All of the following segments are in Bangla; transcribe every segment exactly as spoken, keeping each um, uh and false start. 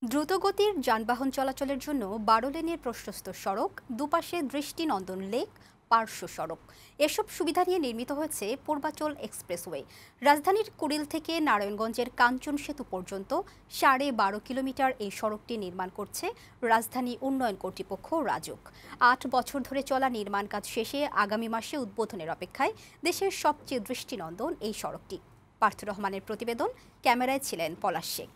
দ্রুতগতির যানবাহন চলাচলের জন্য বারো লেনের প্রশস্ত সড়ক, দুপাশে দৃষ্টিনন্দন লেক, পার্শ্ব সড়ক এসব সুবিধা নিয়ে নির্মিত হয়েছে পূর্বাচল এক্সপ্রেসওয়ে। রাজধানীর কুড়িল থেকে নারায়ণগঞ্জের কাঞ্চন সেতু পর্যন্ত সাড়ে বারো কিলোমিটার এই সড়কটি নির্মাণ করছে রাজধানী উন্নয়ন কর্তৃপক্ষ রাজুক। আট বছর ধরে চলা নির্মাণ কাজ শেষে আগামী মাসে উদ্বোধনের অপেক্ষায় দেশের সবচেয়ে দৃষ্টিনন্দন এই সড়কটি। পার্থ রহমানের প্রতিবেদন, ক্যামেরায় ছিলেন পলাশ শেখ।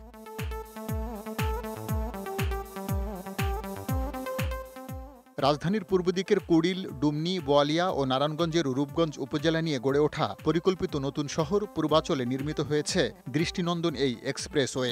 রাজধানীর পূর্ব দিকের কুড়িল, ডুমনি, বোয়ালিয়া ও নারায়ণগঞ্জের রূপগঞ্জ উপজেলা নিয়ে গড়ে ওঠা পরিকল্পিত নতুন শহর পূর্বাচলে নির্মিত হয়েছে দৃষ্টিনন্দন এই এক্সপ্রেসওয়ে।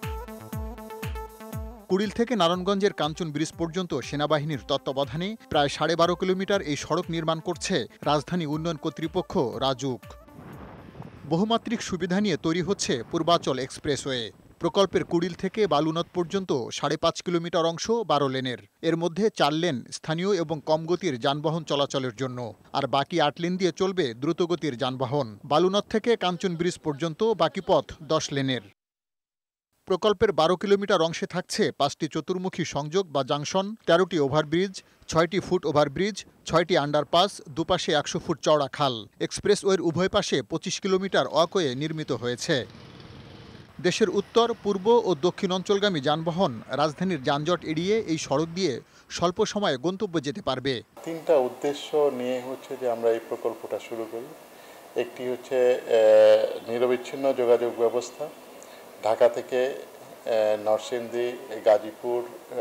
কুড়িল থেকে নারায়ণগঞ্জের কাঞ্চন ব্রিজ পর্যন্ত সেনাবাহিনীর তত্ত্বাবধানে প্রায় সাড়ে বারো কিলোমিটার এই সড়ক নির্মাণ করছে রাজধানী উন্নয়ন কর্তৃপক্ষ রাজুক। বহুমাত্রিক সুবিধা নিয়ে তৈরি হচ্ছে পূর্বাচল এক্সপ্রেসওয়ে। প্রকল্পের কুড়িল থেকে বালুনদ পর্যন্ত সাড়ে পাঁচ কিলোমিটার অংশ বারো লেনের, এর মধ্যে চার লেন স্থানীয় এবং কম গতির যানবাহন চলাচলের জন্য, আর বাকি আট লেন দিয়ে চলবে দ্রুতগতির যানবাহন। বালুনদ থেকে কাঞ্চন ব্রিজ পর্যন্ত বাকি পথ দশ লেনের। প্রকল্পের বারো কিলোমিটার অংশে থাকছে পাঁচটি চতুর্মুখী সংযোগ বা জাংশন, তেরোটি ওভারব্রিজ, ছয়টি ফুট ওভারব্রিজ, ছয়টি আন্ডারপাস, দুপাশে একশো ফুট চওড়া খাল। এক্সপ্রেসওয়ের উভয় পাশে পঁচিশ কিলোমিটার ওয়াকওয়ে নির্মিত হয়েছে। দেশের উত্তর, পূর্ব ও দক্ষিণ অঞ্চলগামী যানবাহন রাজধানীর যানজট এড়িয়ে এই সড়ক দিয়ে স্বল্প সময়ে গন্তব্যে যেতে পারবে। তিনটা উদ্দেশ্য নিয়ে হচ্ছে যে আমরা এই প্রকল্পটা শুরু করি। একটি হচ্ছে নিরবিচ্ছিন্ন যোগাযোগ ব্যবস্থা, ঢাকা থেকে নরসিংদী, গাজীপুর,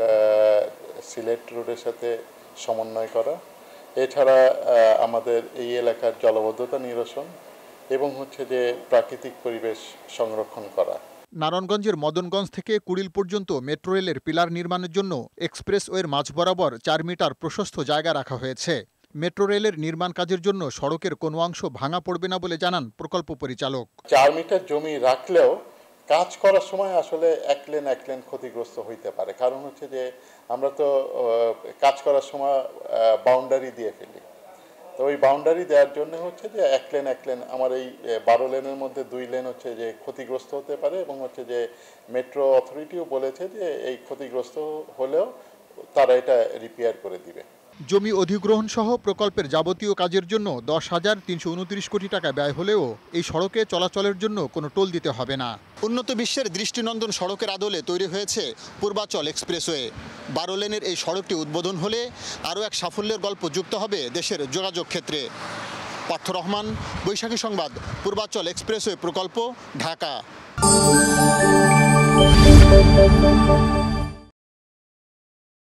সিলেট রোডের সাথে সমন্বয় করা, এছাড়া আমাদের এই এলাকার জলাবদ্ধতা নিরসন এবং হচ্ছে যে প্রাকৃতিক পরিবেশ সংরক্ষণ করা। নারায়ণগঞ্জের মদনগঞ্জ থেকে কুড়িল পর্যন্ত মেট্রো রেলের পিলার নির্মাণের জন্য এক্সপ্রেসওয়ের মাঝ বরাবর চার মিটার প্রশস্ত জায়গা রাখা হয়েছে। মেট্রো রেলের নির্মাণ কাজের জন্য সড়কের কোনো অংশ ভাঙা পড়বে না বলে জানান প্রকল্প পরিচালক। চার মিটার জমি রাখলেও কাজ করার সময় আসলে এক লেন এক লেন ক্ষতিগ্রস্ত হইতে পারে, কারণ হচ্ছে যে আমরা তো কাজ করার সময় বাউন্ডারি দিয়ে ফেলি। তো ওই বাউন্ডারি দেওয়ার জন্য হচ্ছে যে এক লেন এক লেন আমার এই বারো লেনের মধ্যে দুই লেন হচ্ছে যে ক্ষতিগ্রস্ত হতে পারে, এবং হচ্ছে যে মেট্রো অথরিটিও বলেছে যে এই ক্ষতিগ্রস্ত হলেও তারা এটা রিপেয়ার করে দিবে। জমি অধিগ্রহণ সহ প্রকল্পের যাবতীয় কাজের জন্য দশ হাজার তিনশো উনত্রিশ কোটি টাকা ব্যয় হলেও এই সড়কে চলাচলের জন্য কোনো টোল দিতে হবে না। উন্নত বিশ্বের দৃষ্টিনন্দন সড়কের আদলে তৈরি হয়েছে পূর্বাচল এক্সপ্রেসওয়ে। বারো লেনের এই সড়কটি উদ্বোধন হলে আরও এক সাফল্যের গল্প যুক্ত হবে দেশের যোগাযোগ ক্ষেত্রে। পার্থ রহমান, বৈশাখী সংবাদ, পূর্বাচল এক্সপ্রেসওয়ে প্রকল্প, ঢাকা।